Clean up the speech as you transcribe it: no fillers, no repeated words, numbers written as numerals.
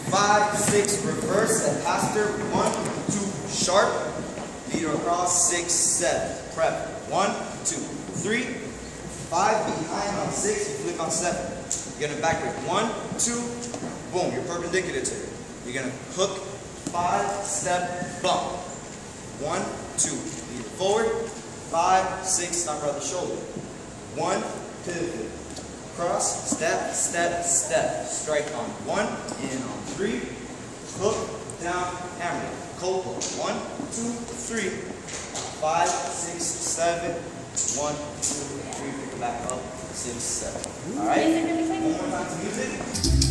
5, 6, reverse, and faster. 1, 2, sharp. Lead her across. 6, 7. Prep. 1, 2, 3, 5. Behind on 6. You flick on 7. You're going to back break. 1, 2, boom. You're perpendicular to her. You're going to hook, 5, step, bump. 1, 2. Lead her forward. 5, 6. Stop her at the shoulder. 1, pivot. Cross, step, step, step. Strike on 1, in on 3. Hook, down, hammer. Cold pull. 1, 2, 3, 5, 6, 7. 1, 2, 3. Pick it back up. 6, 7. All right. One more time to music.